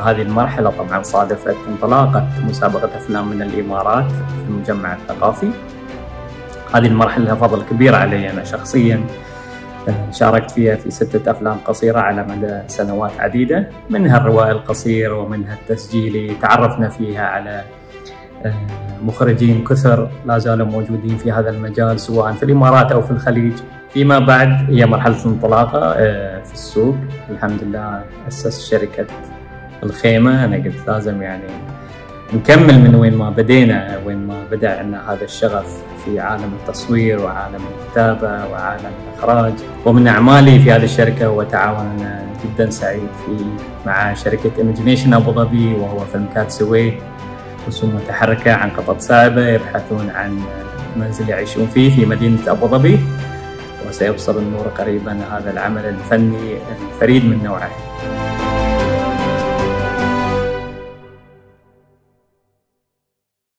هذه المرحلة طبعا صادفت انطلاقة مسابقة أفلام من الإمارات في المجمع الثقافي. هذه المرحلة لها فضل كبير علي أنا شخصيا، شاركت فيها في 6 أفلام قصيرة على مدى سنوات عديدة، منها الروائي القصير ومنها التسجيلي. تعرفنا فيها على مخرجين كثر لا زالوا موجودين في هذا المجال سواء في الإمارات أو في الخليج. فيما بعد هي مرحلة الانطلاقة في السوق. الحمد لله أسست شركة الخيمة. أنا قلت لازم يعني نكمل من وين ما بدينا، وين ما بدأ عندنا هذا الشغف في عالم التصوير وعالم الكتابة وعالم الإخراج. ومن أعمالي في هذه الشركة هو تعاوننا جدا سعيد مع شركة إيماجينيشن أبو ظبي، وهو فيلم كاتسوي، رسوم متحركة عن قطط صعبة يبحثون عن منزل يعيشون فيه في مدينة أبو ظبي. وسيبصر النور قريبا هذا العمل الفني الفريد من نوعه.